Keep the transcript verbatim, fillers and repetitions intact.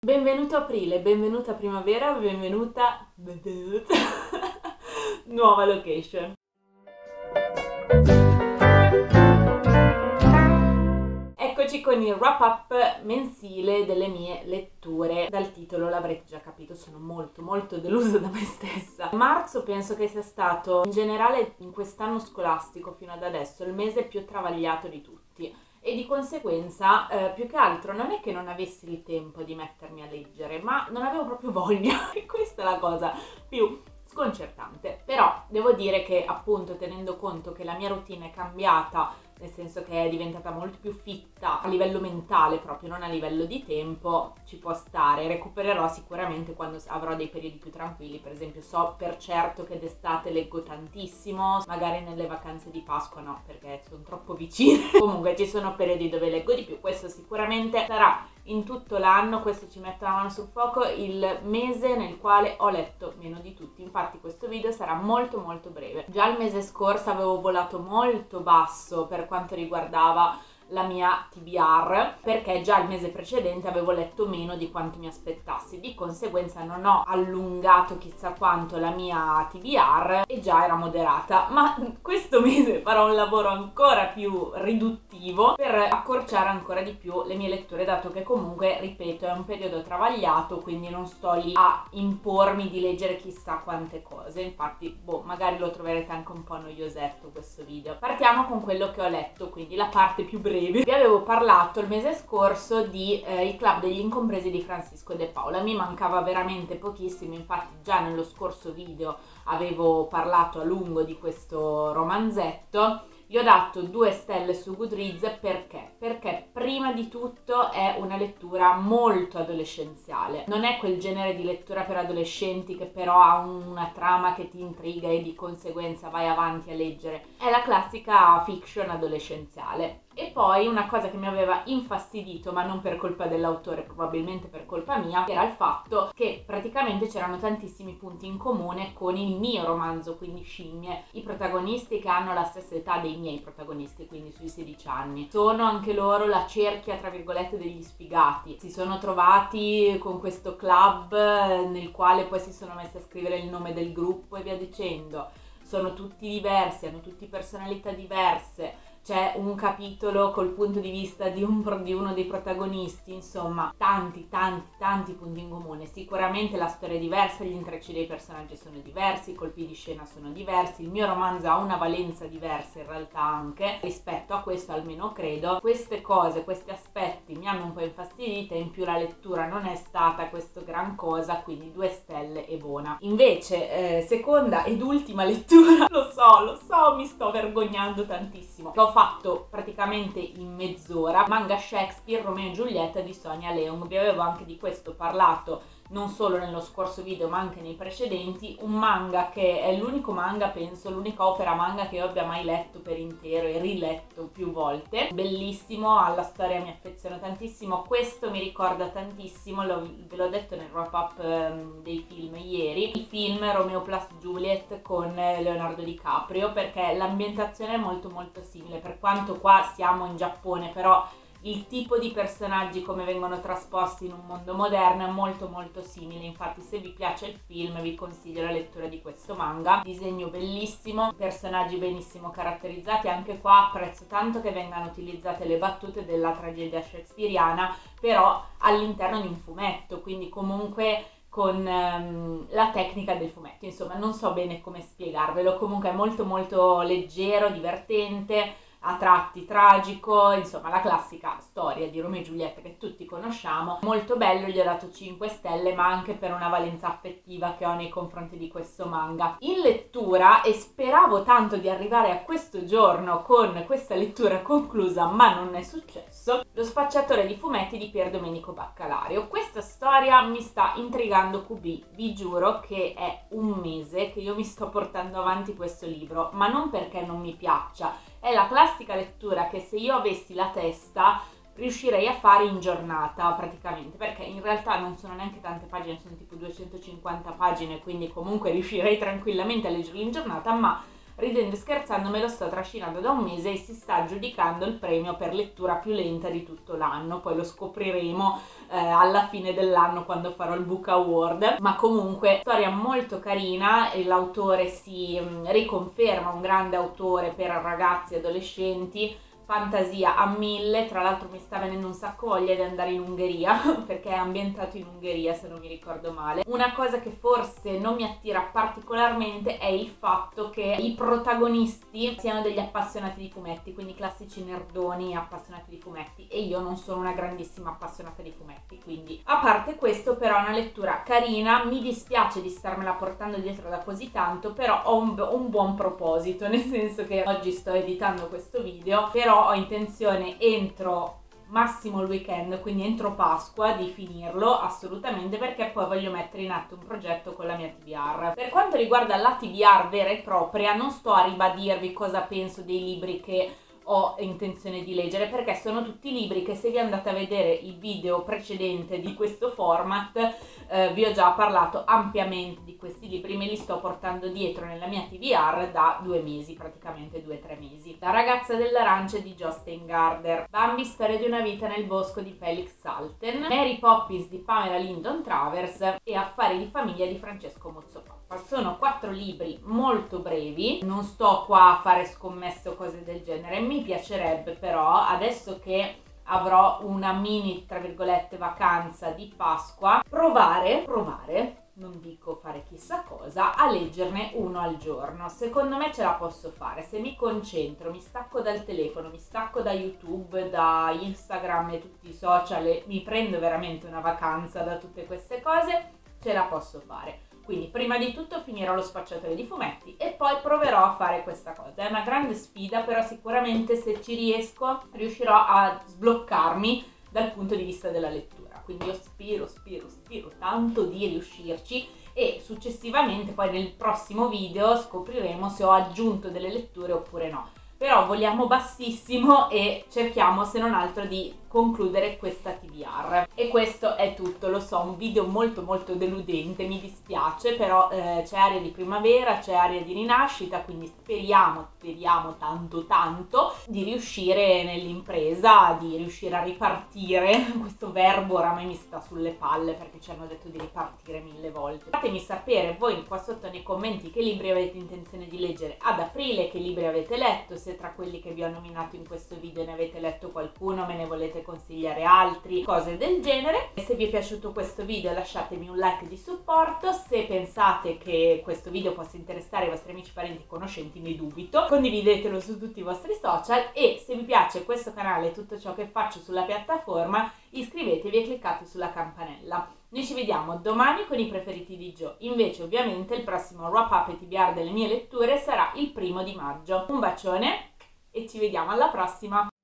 Benvenuto aprile, benvenuta primavera, benvenuta... benvenuta... nuova location. Eccoci con il wrap up mensile delle mie letture. Dal titolo l'avrete già capito, sono molto molto delusa da me stessa. Marzo penso che sia stato in generale in quest'anno scolastico fino ad adesso il mese più travagliato di tutti. E di conseguenza, eh, più che altro, non è che non avessi il tempo di mettermi a leggere, ma non avevo proprio voglia, e questa è la cosa più sconcertante. Però devo dire che, appunto, tenendo conto che la mia routine è cambiata, nel senso che è diventata molto più fitta a livello mentale proprio, non a livello di tempo, ci può stare. Recupererò sicuramente quando avrò dei periodi più tranquilli. Per esempio, so per certo che d'estate leggo tantissimo, magari nelle vacanze di Pasqua no, perché sono troppo vicine. Comunque ci sono periodi dove leggo di più, questo sicuramente sarà in tutto l'anno, questo ci mette la mano sul fuoco, il mese nel quale ho letto meno di tutti. Infatti questo video sarà molto molto breve. Già il mese scorso avevo volato molto basso per quanto riguardava la mia T B R, perché già il mese precedente avevo letto meno di quanto mi aspettassi, di conseguenza non ho allungato chissà quanto la mia T B R e già era moderata, ma questo mese farò un lavoro ancora più riduttivo per accorciare ancora di più le mie letture, dato che comunque, ripeto, è un periodo travagliato, quindi non sto lì a impormi di leggere chissà quante cose. Infatti, boh, magari lo troverete anche un po' noiosetto questo video. Partiamo con quello che ho letto, quindi la parte più breve. Vi avevo parlato il mese scorso di eh, Il Club degli Incompresi di Francisco De Paula. Mi mancava veramente pochissimo, infatti già nello scorso video avevo parlato a lungo di questo romanzetto. Gli ho dato due stelle su Goodreads perché? Perché prima di tutto è una lettura molto adolescenziale. Non è quel genere di lettura per adolescenti che però ha una trama che ti intriga e di conseguenza vai avanti a leggere. È la classica fiction adolescenziale. E poi una cosa che mi aveva infastidito, ma non per colpa dell'autore, probabilmente per colpa mia, era il fatto che praticamente c'erano tantissimi punti in comune con il mio romanzo, quindi Scimmie. I protagonisti che hanno la stessa età dei miei protagonisti, quindi sui sedici anni, sono anche loro la cerchia tra virgolette degli sfigati. Si sono trovati con questo club nel quale poi si sono messi a scrivere il nome del gruppo e via dicendo. Sono tutti diversi, hanno tutti personalità diverse. C'è un capitolo col punto di vista di, un, di uno dei protagonisti, insomma, tanti, tanti, tanti punti in comune. Sicuramente la storia è diversa, gli intrecci dei personaggi sono diversi, i colpi di scena sono diversi, il mio romanzo ha una valenza diversa in realtà anche, rispetto a questo almeno credo. Queste cose, questi aspetti mi hanno un po' infastidita, in più la lettura non è stata questo gran cosa, quindi due stelle e buona. Invece, eh, seconda ed ultima lettura, lo so, lo so, mi sto vergognando tantissimo. L'ho fatto praticamente in mezz'ora, manga Shakespeare Romeo e Giulietta di Sonia Leong. Vi avevo anche di questo parlato non solo nello scorso video ma anche nei precedenti. Un manga che è l'unico manga, penso, l'unica opera manga che io abbia mai letto per intero e riletto più volte. Bellissimo, alla storia mi affeziono tantissimo, questo mi ricorda tantissimo, lo, ve l'ho detto nel wrap up um, dei film ieri, il film Romeo plus Juliet con Leonardo DiCaprio, perché l'ambientazione è molto molto simile, per quanto qua siamo in Giappone, però il tipo di personaggi come vengono trasposti in un mondo moderno è molto molto simile. Infatti se vi piace il film vi consiglio la lettura di questo manga. Disegno bellissimo, personaggi benissimo caratterizzati, anche qua apprezzo tanto che vengano utilizzate le battute della tragedia shakespeariana però all'interno di un fumetto, quindi comunque con um, la tecnica del fumetto. Insomma, non so bene come spiegarvelo, comunque è molto molto leggero, divertente, a tratti tragico, insomma la classica storia di Romeo e Giulietta che tutti conosciamo. Molto bello, gli ho dato cinque stelle, ma anche per una valenza affettiva che ho nei confronti di questo manga. In lettura, e speravo tanto di arrivare a questo giorno con questa lettura conclusa, ma non è successo, Lo spacciatore di fumetti di Pier Domenico Baccalario. Questa storia mi sta intrigando Q B, vi giuro che è un mese che io mi sto portando avanti questo libro, ma non perché non mi piaccia. È la classica lettura che se io avessi la testa riuscirei a fare in giornata praticamente, perché in realtà non sono neanche tante pagine, sono tipo duecentocinquanta pagine, quindi comunque riuscirei tranquillamente a leggerlo in giornata, ma ridendo e scherzando me lo sto trascinando da un mese e si sta aggiudicando il premio per lettura più lenta di tutto l'anno, poi lo scopriremo eh, alla fine dell'anno quando farò il Book Award, ma comunque storia molto carina e l'autore si mh, riconferma un grande autore per ragazzi e adolescenti, fantasia a mille. Tra l'altro mi sta venendo un sacco voglia di andare in Ungheria perché è ambientato in Ungheria se non mi ricordo male. Una cosa che forse non mi attira particolarmente è il fatto che i protagonisti siano degli appassionati di fumetti, quindi classici nerdoni appassionati di fumetti, e io non sono una grandissima appassionata di fumetti, quindi a parte questo però è una lettura carina. Mi dispiace di starmela portando dietro da così tanto, però ho un, un buon proposito, nel senso che oggi sto editando questo video, però ho intenzione entro massimo il weekend, quindi entro Pasqua, di finirlo assolutamente, perché poi voglio mettere in atto un progetto con la mia T B R. Per quanto riguarda la T B R vera e propria, non sto a ribadirvi cosa penso dei libri che ho intenzione di leggere, perché sono tutti libri che, se vi andate a vedere il video precedente di questo format, eh, vi ho già parlato ampiamente di questi libri. Me li sto portando dietro nella mia T B R da due mesi, praticamente due o tre mesi. La ragazza dell'arancia di Jo Steingarder, Bambi, storia di una vita nel bosco di Felix Salten, Mary Poppins di Pamela Lyndon Travers e Affari di famiglia di Francesco Mozzopappa. Sono quattro libri molto brevi, non sto qua a fare scommesse o cose del genere. Mi piacerebbe però, adesso che avrò una mini, tra virgolette, vacanza di Pasqua, provare, provare, non dico fare chissà cosa, a leggerne uno al giorno. Secondo me ce la posso fare, se mi concentro, mi stacco dal telefono, mi stacco da YouTube, da Instagram e tutti i social e mi prendo veramente una vacanza da tutte queste cose, ce la posso fare. Quindi prima di tutto finirò lo spacciatore di fumetti e poi proverò a fare questa cosa. È una grande sfida, però sicuramente se ci riesco riuscirò a sbloccarmi dal punto di vista della lettura. Quindi io spero, spero, spero tanto di riuscirci, e successivamente poi nel prossimo video scopriremo se ho aggiunto delle letture oppure no. Però vogliamo bassissimo e cerchiamo, se non altro, di concludere questa T B R. E questo è tutto, lo so, un video molto molto deludente, mi dispiace, però eh, c'è aria di primavera, c'è aria di rinascita, quindi speriamo, speriamo tanto tanto di riuscire nell'impresa, di riuscire a ripartire. Questo verbo oramai mi sta sulle palle perché ci hanno detto di ripartire mille volte. Fatemi sapere voi qua sotto nei commenti che libri avete intenzione di leggere ad aprile, che libri avete letto, se tra quelli che vi ho nominato in questo video ne avete letto qualcuno, me ne volete consigliare altri, cose del genere. E se vi è piaciuto questo video lasciatemi un like di supporto. Se pensate che questo video possa interessare i vostri amici, parenti e conoscenti, ne dubito, condividetelo su tutti i vostri social, e se vi piace questo canale e tutto ciò che faccio sulla piattaforma, iscrivetevi e cliccate sulla campanella. Noi ci vediamo domani con i preferiti di Jo. Invece ovviamente il prossimo wrap up e T B R delle mie letture sarà il primo di maggio. Un bacione e ci vediamo alla prossima!